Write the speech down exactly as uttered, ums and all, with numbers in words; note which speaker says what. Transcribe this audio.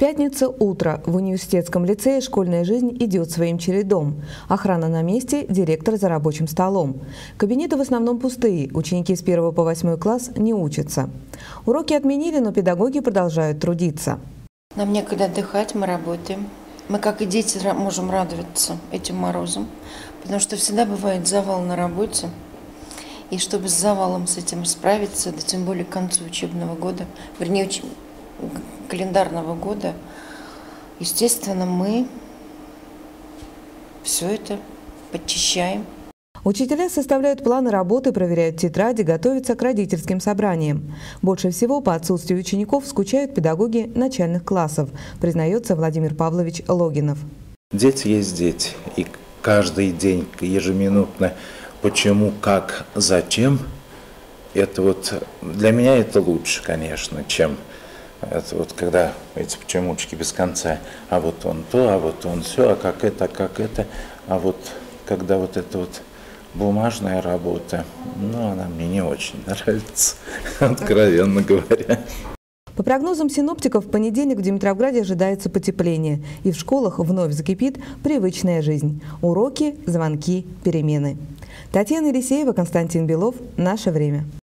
Speaker 1: пятница утро. В университетском лицее школьная жизнь идет своим чередом. Охрана на месте, директор за рабочим столом. Кабинеты в основном пустые, ученики с первого по восьмой класс не учатся. Уроки отменили, но педагоги продолжают трудиться.
Speaker 2: Нам некогда отдыхать, мы работаем. Мы, как и дети, можем радоваться этим морозам, потому что всегда бывает завал на работе. И чтобы с завалом с этим справиться, да тем более к концу учебного года, вернее, уч... календарного года, естественно, мы все это подчищаем.
Speaker 1: Учителя составляют планы работы, проверяют тетради, готовятся к родительским собраниям. Больше всего по отсутствию учеников скучают педагоги начальных классов, признается Владимир Павлович Логинов.
Speaker 3: Дети есть дети, и каждый день, ежеминутно, почему, как, зачем, это вот для меня это лучше, конечно, чем это вот когда эти почемучки без конца, а вот он то, а вот он все, а как это, а как это, а вот когда вот это вот бумажная работа, ну, она мне не очень нравится, откровенно говоря.
Speaker 1: По прогнозам синоптиков, в понедельник в Димитровграде ожидается потепление, и в школах вновь закипит привычная жизнь. Уроки, звонки, перемены. Татьяна Елисеева, Константин Белов. Наше время.